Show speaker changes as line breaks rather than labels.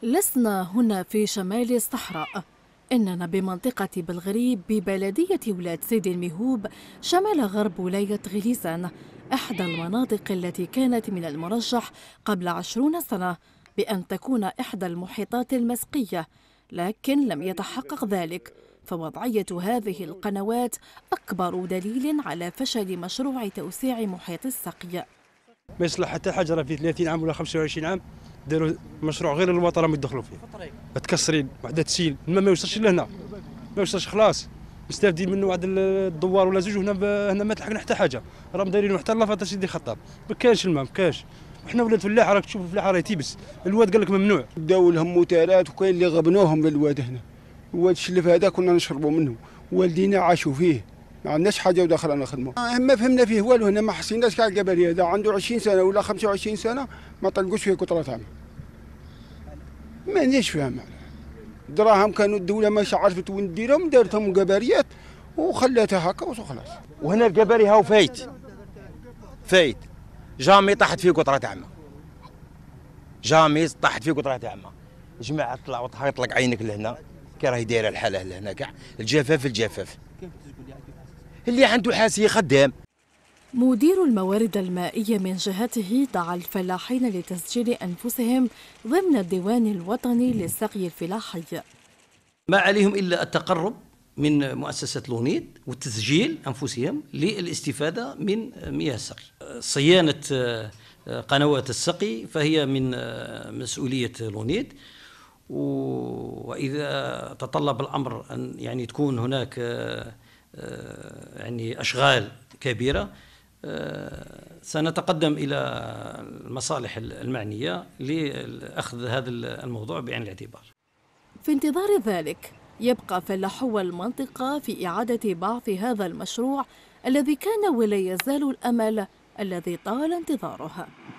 لسنا هنا في شمال الصحراء، إننا بمنطقة بلغريب ببلدية ولاد سيدي المهوب شمال غرب ولاية غليزان، إحدى المناطق التي كانت من المرجح قبل 20 سنة بأن تكون إحدى المحيطات المسقية، لكن لم يتحقق ذلك. فوضعية هذه القنوات أكبر دليل على فشل مشروع توسيع محيط السقي.
ما يصلح حتى حجرة في 30 عام ولا 25 عام داروا مشروع غير الوطن راهم يدخلوا فيه متكسرين وحده تسيل الماء ما يوصلش لهنا، ما يوصلش خلاص مستافدين منه واحد الدوار ولا زوج، هنا ما تلحقنا حتى حاجه، راهم دايرين حتى اللافات سيدي خطاب ما كانش الماء ما كانش. وحنا ولاد فلاحه راك تشوف الفلاحه راهي تيبس، الواد قال لك ممنوع.
داو لهم موتارات وكاين اللي غبنوهم للواد هنا، الواد الشلف هذا كنا نشربوا منه، والدينا عاشوا فيه ما عندناش حاجه وداخل نخدموا. ما فهمنا فيه والو هنا، ما حسيناش كاع القبلي هذا عنده 20 سنه ولا 25 سنه ما طلقوش فيه قطره عام. مانيش فاهم دراهم كانوا الدوله ماشي عرفت وين ديرهم، دارتهم قباريات وخلاتها هكا وخلاص.
وهنا القباري هاو فايت جامي طاحت فيه قطره عامه، جامي طاحت فيه قطره عامه. جماعه طلع وطلق عينك لهنا كي راهي دايره الحاله لهنا كاع الجفاف اللي عنده حاسيه خدام.
مدير الموارد المائية من جهته دعا الفلاحين لتسجيل أنفسهم ضمن الديوان الوطني للسقي الفلاحي.
ما عليهم إلا التقرب من مؤسسة لونيد وتسجيل أنفسهم للاستفادة من مياه السقي. صيانة قنوات السقي فهي من مسؤولية لونيد، وإذا تطلب الأمر أن يعني تكون هناك يعني أشغال كبيرة سنتقدم إلى المصالح المعنية لأخذ هذا الموضوع بعين الاعتبار.
في انتظار ذلك يبقى فلاحو المنطقة في إعادة بعث هذا المشروع الذي كان ولا يزال الأمل الذي طال انتظاره.